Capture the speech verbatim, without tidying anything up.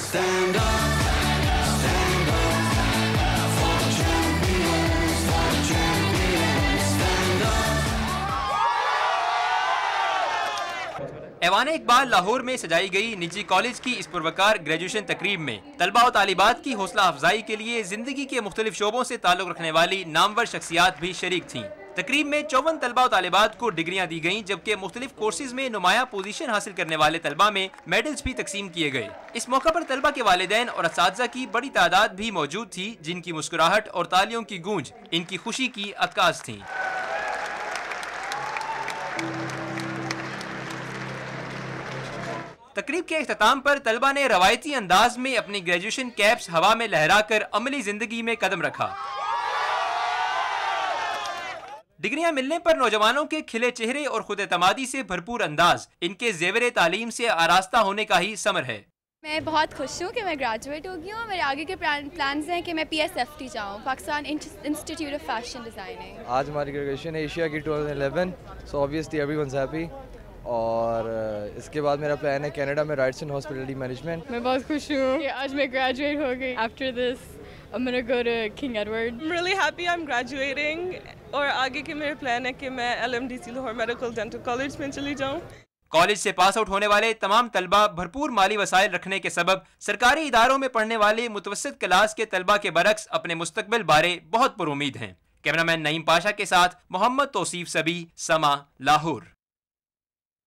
Stand up, stand up for the champions, for the champions. Stand up. ऐवान Iqbal Lahore में सजाई गई निजी कॉलेज की इस पुरवकार ग्रेजुएशन तकरीब में तलबा और तालिबात की हौसला अफजाई के लिए जिंदगी के मुख्तलिफ शोबों से ताल्लुक रखने वाली नामवर शख्सियात भी शरीक थीं। तकरीब में चौवन तलबा और तालिबात को डिग्रियां दी गईं, जबकि मुख्तलिफ कोर्सेज में नुमाया पोजीशन हासिल करने वाले तलबा में मेडल्स भी तकसीम किए गए। इस मौका पर तलबा के वालिदैन और असातिज़ा की बड़ी तादाद भी मौजूद थी, जिनकी मुस्कुराहट और तालियों की गूंज इनकी खुशी की अक्कास थी। तकरीब के इख्तिताम पर तलबा ने रवायती अंदाज में अपनी ग्रेजुएशन कैप्स हवा में लहराकर अमली जिंदगी में कदम रखा। डिग्रियां मिलने पर नौजवानों के खिले चेहरे और खुद एतमादी से भरपूर अंदाज इनके जेवरे तालीम से आरास्ता होने का ही समर है। मैं बहुत खुश हूँ कि मैं ग्रेजुएट हो गई हूँ। मेरे आगे के प्लान्स हैं कि मैं पी एस एफ टी जाऊँ, Pakistan institute of fashion designing. आज हमारी ग्रेजुएशन है एशिया की two thousand eleven, so obviously everyone's happy. और इसके बाद मेरा प्लान है कनाडा में राइट्स एंड हॉस्पिटलिटी मैनेजमेंट। मैं बहुत खुश हूँ कि आज मैं ग्रेजुएट हो गई। After this I'm gonna go to King Edward. I'm really happy I'm graduating और आगे के मेरे प्लान है कि मैं L M D C Lahore medical dental college में चली जाऊँ। कॉलेज से पास आउट होने वाले तमाम तलबा भरपूर माली वसाइल रखने के सबब सरकारी इदारों में पढ़ने वाले मुतवस्सित क्लास के तलबा के बरक्स अपने मुस्तकबिल बारे बहुत पुरुमीद हैं। कैमरामैन नईम पाशा के साथ मोहम्मद तौसीफ सबी, समा, लाहौर।